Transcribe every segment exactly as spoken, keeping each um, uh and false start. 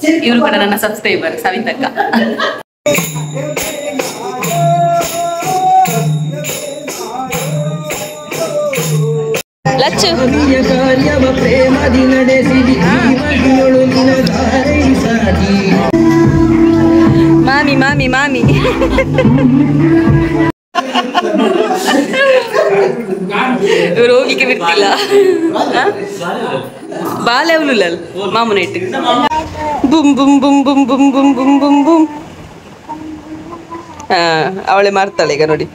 ಇವರು ಕೂಡ ನನ್ನ ಸಬ್ಸ್ಕ್ರೈಬರ್ ಸವಿತಕ್ಕ. ಲಚ್ಚು ಮಾಮಿ ಮಾಮಿ ಮಾಮಿ ಇವರು ಹೋಗಿಗೆ ಬಿಡ್ತಿಲ್ಲ. ಬಾಲೆ ಅವಲುಲಲ್ ಮಾಮೂನ ಇಟ್ಟು ಬುಮ್ ಬುಮ್ ಬುಮ್ ಬುಮ್ ಬುಮ್ ಬುಮ್ ಬುಮ್ ಬುಮ್ ಬುಮ್. ಹಾ ಅವಳೆ ಮಾಡ್ತಾಳೆ ಈಗ ನೋಡಿ.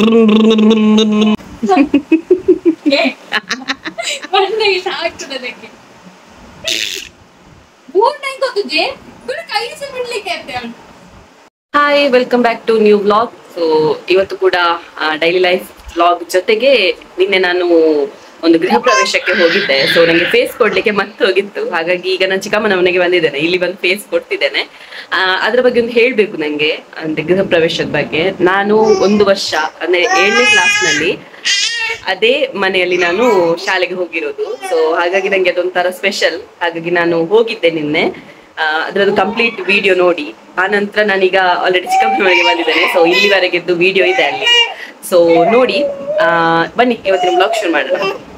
Hi, welcome back to new vlog. So ಇವತ್ತು ಕೂಡ ಡೈಲಿ ಲೈಫ್ ವ್ಲಾಗ್ ಜೊತೆಗೆ ನಿನ್ನೆ ನಾನು ಒಂದು ಗೃಹ ಪ್ರವೇಶಕ್ಕೆ ಹೋಗಿದ್ದೆ. ಸೊ ನನಗೆ ಫೇಸ್ ಕೊಡ್ಲಿಕ್ಕೆ ಮತ್ತೆ ಹೋಗಿತ್ತು. ಹಾಗಾಗಿ ಈಗ ನಾನು ಚಿಕ್ಕಮ್ಮನ ಮನೆಗೆ ಬಂದಿದ್ದೇನೆ. ಇಲ್ಲಿ ಬಂದು ಫೇಸ್ ಕೊಡ್ತಿದ್ದೇನೆ. ಆ ಅದ್ರ ಬಗ್ಗೆ ಒಂದು ಹೇಳ್ಬೇಕು ನಂಗೆ, ಅಂದ್ರೆ ಗೃಹ ಪ್ರವೇಶದ ಬಗ್ಗೆ. ನಾನು ಒಂದು ವರ್ಷ ಅಂದ್ರೆ ಏಳನೇ ಕ್ಲಾಸ್ ನಲ್ಲಿ ಅದೇ ಮನೆಯಲ್ಲಿ ನಾನು ಶಾಲೆಗೆ ಹೋಗಿರೋದು. ಸೊ ಹಾಗಾಗಿ ನಂಗೆ ಅದೊಂಥರ ಸ್ಪೆಷಲ್. ಹಾಗಾಗಿ ನಾನು ಹೋಗಿದ್ದೆ ನಿನ್ನೆ. ಅದ್ರದ್ದು ಕಂಪ್ಲೀಟ್ ವಿಡಿಯೋ ನೋಡಿ. ಆ ನಂತರ ನಾನೀಗ ಆಲ್ರೆಡಿ ಚಿಕ್ಕಮ್ಮನ ಮನೆಗೆ ಬಂದಿದ್ದೇನೆ. ಸೊ ಇಲ್ಲಿವರೆಗೆದ್ದು ವಿಡಿಯೋ ಇದೆ ಅಲ್ಲಿ. ಸೊ ನೋಡಿ, ಆ ಬನ್ನಿ ಇವತ್ತಿನ ಬ್ಲಾಗ್ ಶುರು ಮಾಡೋಣ.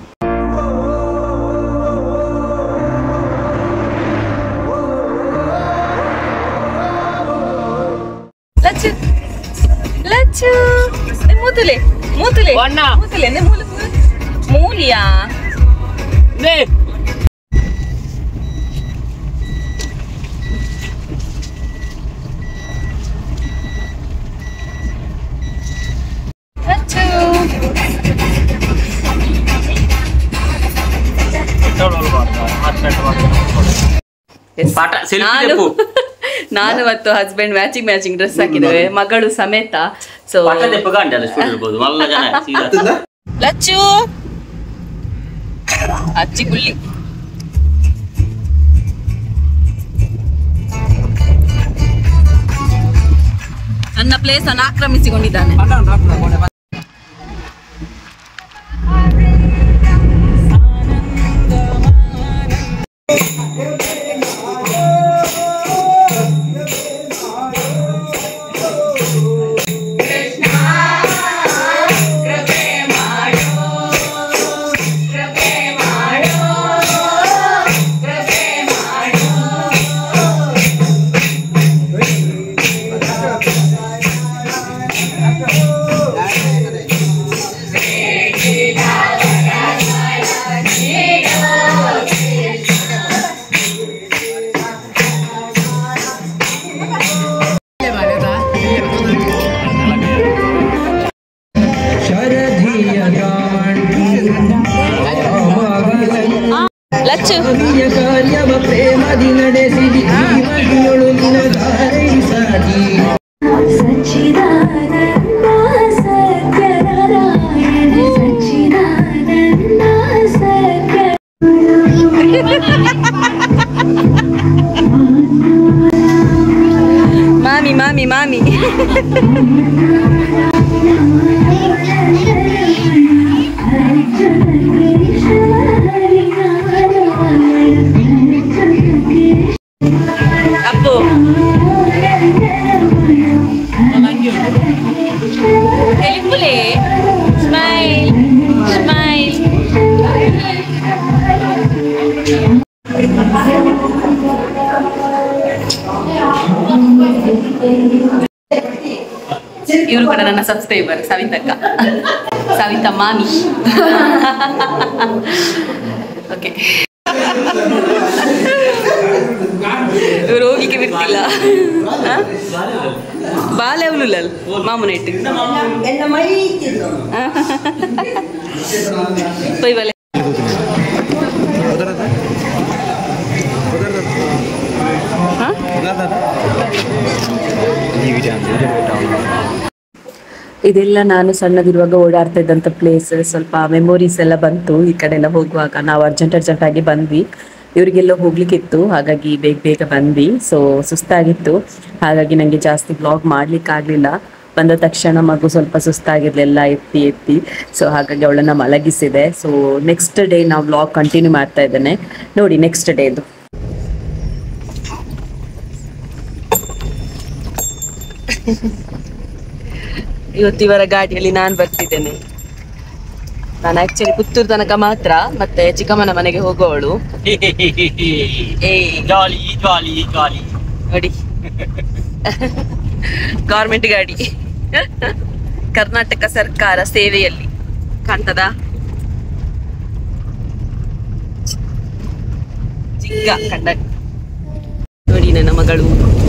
ಲಚ್ಚು ಲಚ್ಚು ಮೂತುಲೆ ಮೂತುಲೆ ಮೂತುಲೆ ಮೂಲ ಮೂಲಿಯಾ ನಾನು ಮತ್ತು ಹಸ್ಬೆಂಡ್ ಮ್ಯಾಚಿಂಗ್ ಮ್ಯಾಚಿಂಗ್ ಡ್ರೆಸ್ ಹಾಕಿದ್ದೇವೆ, ಮಗಳು ಸಮೇತ. ಸೊ ಲಚ್ಚು ಅಚ್ಚಿ ಗುಳ್ಳಿ ನನ್ನ ಪ್ಲೇಸ್ ಅನ್ನು ಆಕ್ರಮಿಸಿಕೊಂಡಿದ್ದಾನೆ. ಲಚ್ಚು ಮಾಮಿ ಮಾಮಿ ಮಾಮಿ ಅಪ್ಪು ಎಲಿಪುಲೆ ಸ್ಮೈಲ್ ಸ್ಮೈಲ್. ಇವರು ಕೂಡ ನನ್ನ ಸಬ್ಸ್ಕ್ರೈಬರ್ ಸವಿತಕ್ಕ, ಸವಿತಾ ಮಾಮಿ. ಓಕೆ, ಇವರು ಹೋಗಿಗೆ ಬಿಡ್ತಿಲ್ಲ. ಬಾಲೆ ಅವಲುಲಲ್ ಮಾಮೂನ ಇಟ್ಟು ಬೈಬಲೆ ಇದೆಲ್ಲ ನಾನು ಸಣ್ಣದಿರುವಾಗ ಓಡಾಡ್ತಾ ಇದ್ದಂಥ ಪ್ಲೇಸ್. ಸ್ವಲ್ಪ ಮೆಮೊರೀಸ್ ಎಲ್ಲ ಬಂತು ಈ ಕಡೆ ಎಲ್ಲ ಹೋಗುವಾಗ. ನಾವು ಅರ್ಜೆಂಟ್ ಅರ್ಜೆಂಟ್ ಆಗಿ ಬಂದ್ವಿ, ಇವರಿಗೆಲ್ಲ ಹೋಗ್ಲಿಕ್ಕಿತ್ತು, ಹಾಗಾಗಿ ಬೇಗ ಬೇಗ ಬಂದ್ವಿ. ಸೊ ಸುಸ್ತಾಗಿತ್ತು, ಹಾಗಾಗಿ ನನಗೆ ಜಾಸ್ತಿ ಬ್ಲಾಗ್ ಮಾಡ್ಲಿಕ್ಕೆ ಆಗಲಿಲ್ಲ. ಬಂದ ತಕ್ಷಣ ಮಗು ಸ್ವಲ್ಪ ಸುಸ್ತಾಗಿರ್ಲಿಲ್ಲ, ಎತ್ತಿ ಎತ್ತಿ ಸೊ ಹಾಗಾಗಿ ಅವಳನ್ನು ಮಲಗಿಸಿದೆ. ಸೊ ನೆಕ್ಸ್ಟ್ ಡೇ ನಾವು ಬ್ಲಾಗ್ ಕಂಟಿನ್ಯೂ ಮಾಡ್ತಾ ಇದ್ದೇನೆ, ನೋಡಿ ನೆಕ್ಸ್ಟ್ ಡೇದು. ಇವತ್ತು ಇವರ ಗಾಡಿಯಲ್ಲಿ ನಾನು ಬರ್ತಿದ್ದೇನೆ. ನಾನು ಆಕ್ಚುಲಿ ಪುತ್ತೂರು ತನಕ ಮಾತ್ರ, ಮತ್ತೆ ಚಿಕ್ಕಮ್ಮನ ಮನೆಗೆ ಹೋಗುವವಳು. ನೋಡಿ ಗೌರ್ಮೆಂಟ್ ಗಾಡಿ, ಕರ್ನಾಟಕ ಸರ್ಕಾರ ಸೇವೆಯಲ್ಲಿ ಕಾಣ್ತದ. ಚಿಕ್ಕ ಕಂಡ ನೋಡಿ ನನ್ನ ಮಗಳು.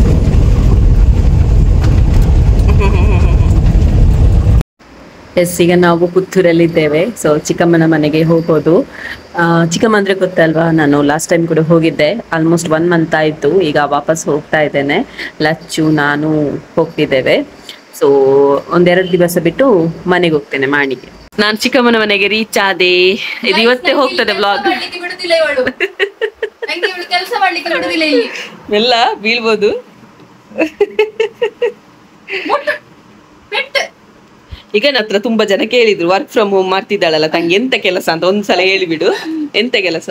ಎಸ್, ಈಗ ನಾವು ಪುತ್ತೂರಲ್ಲಿದ್ದೇವೆ. ಸೊ ಚಿಕ್ಕಮ್ಮನ ಮನೆಗೆ ಹೋಗೋದು. ಚಿಕ್ಕಮ್ಮ ಅಂದ್ರೆ ಗೊತ್ತಲ್ವಾ, ನಾನು ಲಾಸ್ಟ್ ಟೈಮ್ ಕೂಡ ಹೋಗಿದ್ದೆ. ಆಲ್ಮೋಸ್ಟ್ ಒನ್ ಮಂತ್ ಆಯಿತು. ಈಗ ವಾಪಸ್ ಹೋಗ್ತಾ ಇದ್ದೇನೆ. ಲಚ್ಚು ನಾನು ಹೋಗ್ತಿದ್ದೇವೆ. ಸೊ ಒಂದೆರಡು ದಿವಸ ಬಿಟ್ಟು ಮನೆಗೆ ಹೋಗ್ತೇನೆ, ಮಾಣಿಗೆ. ನಾನು ಚಿಕ್ಕಮ್ಮನ ಮನೆಗೆ ರೀಚ್ ಆದೆ. ಇದು ಇವತ್ತೇ ಹೋಗ್ತದೆ ವ್ಲಾಗ್. ಎಲ್ಲ ಬೀಳ್ಬೋದು. ಈಗ ನನ್ನ ಹತ್ರ ತುಂಬಾ ಜನ ಕೇಳಿದ್ರು, ವರ್ಕ್ ಫ್ರಮ್ ಹೋಮ್ ಮಾಡ್ತಿದ್ದಾಳಲ್ಲ ತಂಗಿ, ಎಂತ ಕೆಲಸ ಅಂತ ಒಂದ್ಸಲ ಹೇಳಿಬಿಡು. ಎಂತ ಕೆಲಸ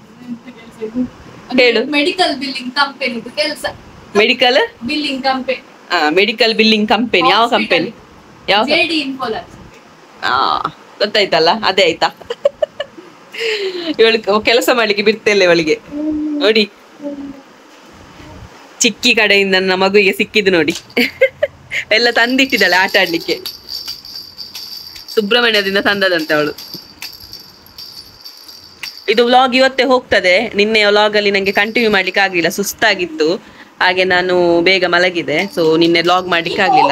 ಹೇಳು. ಮೆಡಿಕಲ್ ಬಿಲ್ಲಿಂಗ್ ಕಂಪನಿ ಕೆಲಸ. Medical billing company. ಹಾ, ಮೆಡಿಕಲ್ ಬಿಲ್ಲಿಂಗ್ ಕಂಪನಿ. ಯಾವ ಕಂಪನಿ? ಯಾವ? ಹಾ, ಗೊತ್ತಾಯ್ತಲ್ಲ, ಅದೇ ಆಯ್ತಾ. ಇವಳು ಕೆಲಸ ಮಾಡ್ಲಿಕ್ಕೆ ಬಿಡ್ತಿಲ್ಲ ಇವಳಿಗೆ. ನೋಡಿ, ಚಿಕ್ಕಿ ಕಡೆಯಿಂದ ನನ್ನ ಮಗುವಿಗೆ ಸಿಕ್ಕಿದ್ದು ನೋಡಿ. ಎಲ್ಲ ತಂದಿಟ್ಟಿದ್ದಾಳೆ ಆಟ ಆಡ್ಲಿಕ್ಕೆ. ಸುಬ್ರಹ್ಮಣ್ಯದಿಂದ ತಂದದಂತೆ ಅವಳು. ಇದು ವ್ಲಾಗ್ ಇವತ್ತೇ ಹೋಗ್ತದೆ. ನಿನ್ನೆ ವ್ಲಾಗ್ ಅಲ್ಲಿ ನಂಗೆ ಕಂಟಿನ್ಯೂ ಮಾಡ್ಲಿಕ್ಕೆ ಆಗ್ಲಿಲ್ಲ, ಸುಸ್ತಾಗಿತ್ತು. ಹಾಗೆ ನಾನು ಬೇಗ ಮಲಗಿದೆ. ಸೊ ನಿನ್ನೆ ವ್ಲಾಗ್ ಮಾಡ್ಲಿಕ್ಕೆ ಆಗ್ಲಿಲ್ಲ.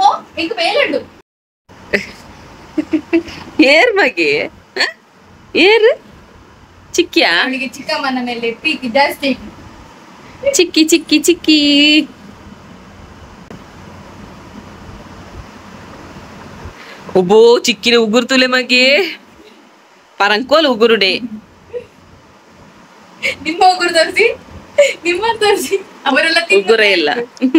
ಏರ್ ಮಗೆ ಏರ್ ಚಿಕ್ಕಿಯಾ? ಚಿಕ್ಕಮ್ಮನ ಮೇಲೆ ಪ್ರೀತಿ ಜಾಸ್ತಿ. ಚಿಕ್ಕಿ ಚಿಕ್ಕಿ ಚಿಕ್ಕಿ. ಒಬ್ಬೋ ಚಿಕ್ಕಿನ ಉಗುರು ತುಲೆ ಮಗೆ ಪರಂಕೋಲ್ ಉಗುರುಡೆ. ನಿಮ್ಮ ಉಗುರು ತೋರಿಸಿ, ನಿಮ್ಮ ತೋರಿಸಿ. ಅವರೆಲ್ಲ ಉಗುರೇ ಇಲ್ಲ.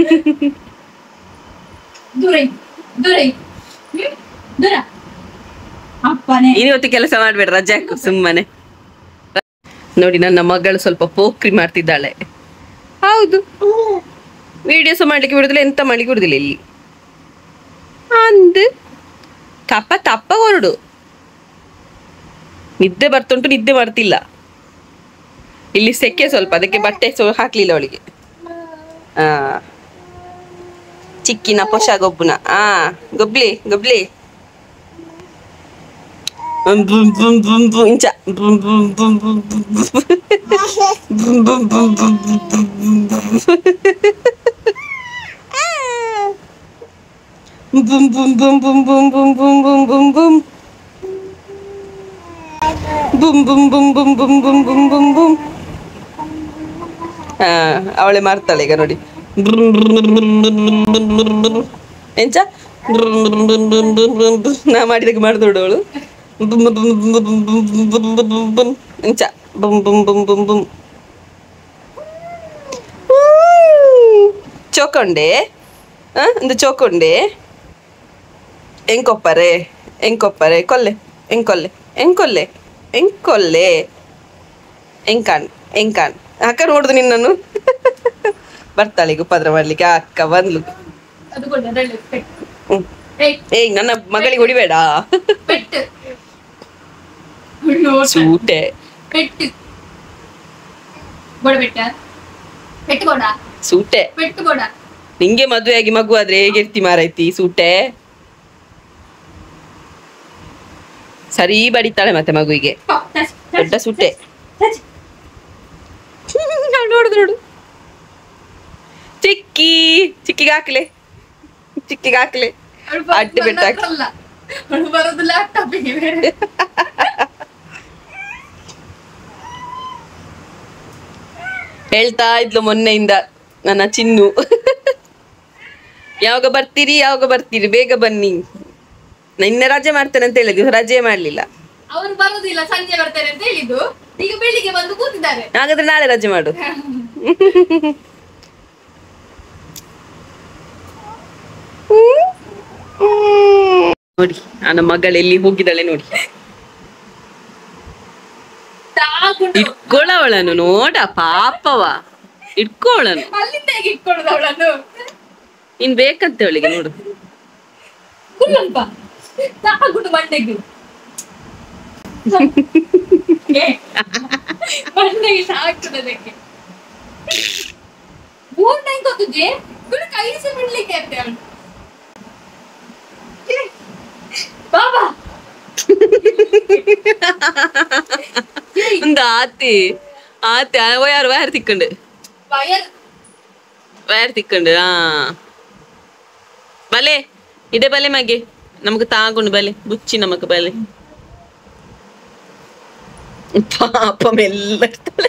ದೂರ ದೂರ ದೂರ. ಅಪ್ಪನೇ ಇವತ್ತು ಕೆಲಸ ಮಾಡ್ಬೇಡ, ರಜೆ ಹಾಕು ಸುಮ್ಮನೆ. ನೋಡಿ, ನನ್ನ ಮಗಳು ಸ್ವಲ್ಪ ಪೋಕ್ರಿ ಮಾಡ್ತಿದ್ದಾಳೆ. ಹೌದು, ವಿಡಿಯೋಸ್ ಮಾಡ್ಲಿಕ್ಕೆ ಬಿಡುದಿಲ್ಲ, ಎಂತ ಮಾಡ್ಲಿಕ್ಕೆ ಬಿಡುದಿಲ್ಲ. ಇಲ್ಲಿ ಅಂದ್ ತಪ್ಪ ತಪ್ಪ ಹೊರಡು. ನಿದ್ದೆ ಬರ್ತುಂಟು, ನಿದ್ದೆ ಬರ್ತಿಲ್ಲ. ಇಲ್ಲಿ ಸೆಕೆ ಸ್ವಲ್ಪ, ಅದಕ್ಕೆ ಬಟ್ಟೆ ಹಾಕ್ಲಿಲ್ಲ ಅವಳಿಗೆ. ಆ ಚಿಕ್ಕಿನ ಪೊಷ ಗೊಬ್ಬುನ. ಆ ಗೊಬ್ಲಿ ಗೊಬ್ಲಿ ಇಂಚ ಬುಮ್ ಬುಮ್ ಬುಮ್ ಬುಮ್ ಬುಮ್ ಬುಮ್ ಬುಮ್ ಬುಮ್ ಬುಮ್ ಬುಮ್ ಬುಮ್ ಬುಮ್ ಬುಮ್ ಬುಮ್ ಬುಮ್ ಬುಮ್ ಬುಮ್ ಬುಮ್ ಬುಮ್. ಹಾ, ಅವಳೆ ಮಾಡ್ತಾಳೆ ಈಗ ನೋಡಿ. ಎಂಚ ನಾ ಮಾಡಿದಾಗ ಮಾಡ್ದೋಡು ಅವಳು. ಎಂಚ ಬುಮ್ ಬುಮ್ ಬುಮ್ ಬುಮ್ ಬುಮ್. ಚೋಕೊಂಡೆ ಆ ಒಂದು ಚೋಕೊಂಡೆ. ಎಂಕೊಪ್ಪರೆ ಎಂಕೊಪ್ಪರೆ ಕೊಲ್ಲೆ ಎಂಕೊಲ್ಲೆ ಎಂಕೊಲ್ಲೆ ಎಂಕೊಲ್ಲೆ ಎಂಕಾಣ್ ಎಂಕಾಣ್. ಅಕ್ಕ ನೋಡುದು ನಿನ್ನನ್ನು. ಬರ್ತಾಳೆ ಈಗ ಉಪದ್ರ ಮಾಡ್ಲಿಕ್ಕೆ. ಅಕ್ಕ ಬಂದ್ಲು. ಹ್ಮ್, ಏಯ್ ನನ್ನ ಮಗಳಿಗೆ ಹೊಡಿಬೇಡ. ಸೂಟೆ ಸೂಟೆ. ನಿಂಗೆ ಮದುವೆ ಆಗಿ ಮಗು ಆದ್ರೆ ಹೇಗಿರ್ತಿ ಮಾರೈತಿ ಸೂಟೆ. ಸರಿ ಬಡಿತಾಳೆ ಮತ್ತೆ ಮಗುವಿಗೆ. ದೊಡ್ಡ ಸೂಟೆ. ನೋಡುದು ನೋಡು. ಚಿಕ್ಕಿ ಚಿಕ್ಕಿಗೆ ಹಾಕ್ಲೆ, ಚಿಕ್ಕಿಗೆ ಹಾಕ್ಲೆ. ಅಡ್ಡ ಬಿಟ್ಟ ಹೇಳ್ತಾ ಇದ್ಲು ಮೊನ್ನೆಯಿಂದ ನನ್ನ ಚಿನ್ನು. ಯಾವಾಗ ಬರ್ತೀರಿ ಯಾವಾಗ ಬರ್ತೀರಿ, ಬೇಗ ಬನ್ನಿ. ನಿನ್ನೆ ರಜೆ ಮಾಡ್ತೇನೆ ಅಂತ ಹೇಳಿದ್ವಿ, ರಜೆ ಮಾಡ್ಲಿಲ್ಲ. ಅವರು ಬರುದಿಲ್ಲ, ಸಂಜೆ ಬರ್ತಾರೆ ಅಂತ ಹೇಳಿದ್ದು. ಈಗ ಬೆಳಿಗ್ಗೆ ಬಂದು ಕೂತಿದ್ದಾರೆ. ಹಾಗಾದ್ರೆ ನಾಳೆ ರಜೆ ಮಾಡು. ನೋಡಿ ನನ್ನ ಮಗಳು ಎಲ್ಲಿ ಹೋಗಿದ್ದಾಳೆ ನೋಡಿ. ಇಟ್ಕೊಳ್ಳವಳನು ನೋಡ, ಪಾಪವ ಇಟ್ಕೊಳ್ಳನು. ಅಲ್ಲಿಂದ ಹೇಗೆ ಇಟ್ಕೊಳ್ಳೋದು ಅವಳನ್ನು? ಇನ್ ಬೇಕಂತ ಅವಳಿಗೆ ನೋಡು. ಕುಲ್ಲಪ್ಪ ತಾಗುಡು ಮಂಡೆಗೆ ಮಂಡೆಗೆ ಸಾಕ್ತದಕ್ಕೆ ಮೂರ್ ಟೈಮ್ ಗೊತ್ತುಜೆ ಕುಲ ಕೈಸಿ ಬಿಡ್ಲಿಕ್ಕೆ ಅಂತ ಅವಳು ಬಾಬಾ ಒಂದು ಆತಿ ಆತಿ ವಯರ್ ವಯರ್ ತಿಕ್ಕಂಡು ವಯರ್ ವಯರ್ ತಿಕ್ಕಂಡು ಹಾ ಬಲೆ ಇದೇ ಬಲೆ ಮಗೆ ನಮಗ್ ತಾಗೊಂಡು ಬಲೆ ಬುಚ್ಚಿ ನಮಕ್ ಬಲೆ ಪಾಪ ಮೆಲ್ಲ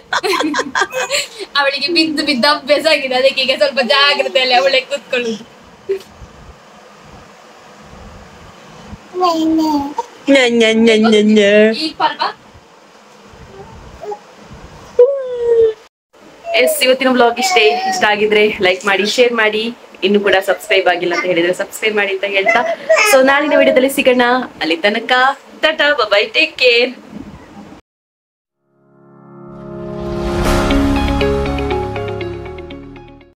ಅವಳಿಗೆ ಬಿದ್ದು ಬಿದ್ದು ಅಭ್ಯಾಸ ಆಗಿದೆ ಅದಕ್ಕೆ ಈಗ ಸ್ವಲ್ಪ ಜಾಗ್ರತೆಯಲ್ಲಿ ಅವಳೆ ಕೂತ್ಕೊಳ್ಳುದು. ಈಗ ಪರ್ವ ಎಸ್ ಇವತ್ತಿನ ಬ್ಲಾಗ್ ಇಷ್ಟೇ. ಇಷ್ಟ ಆಗಿದ್ರೆ ಲೈಕ್ ಮಾಡಿ, ಶೇರ್ ಮಾಡಿ. ಇನ್ನು ಕೂಡ ಸಬ್ಸ್ಕ್ರೈಬ್ ಆಗಿಲ್ಲ ಅಂತ ಹೇಳಿದ್ರೆ ಸಬ್ಸ್ಕ್ರೈಬ್ ಮಾಡಿ ಅಂತ ಹೇಳ್ತಾ, ಸೊ ನಾಳಿನ ವಿಡಿಯೋದಲ್ಲಿ ಸಿಗೋಣ. ಅಲ್ಲಿ ತನಕ tata, bye bye, take care.